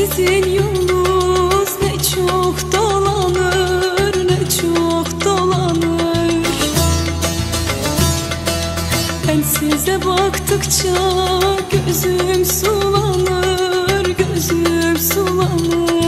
sizin yolunuz ne çok dolanır, ne çok dolanır. Ben size baktıkça gözüm sulanır, gözüm sulanır.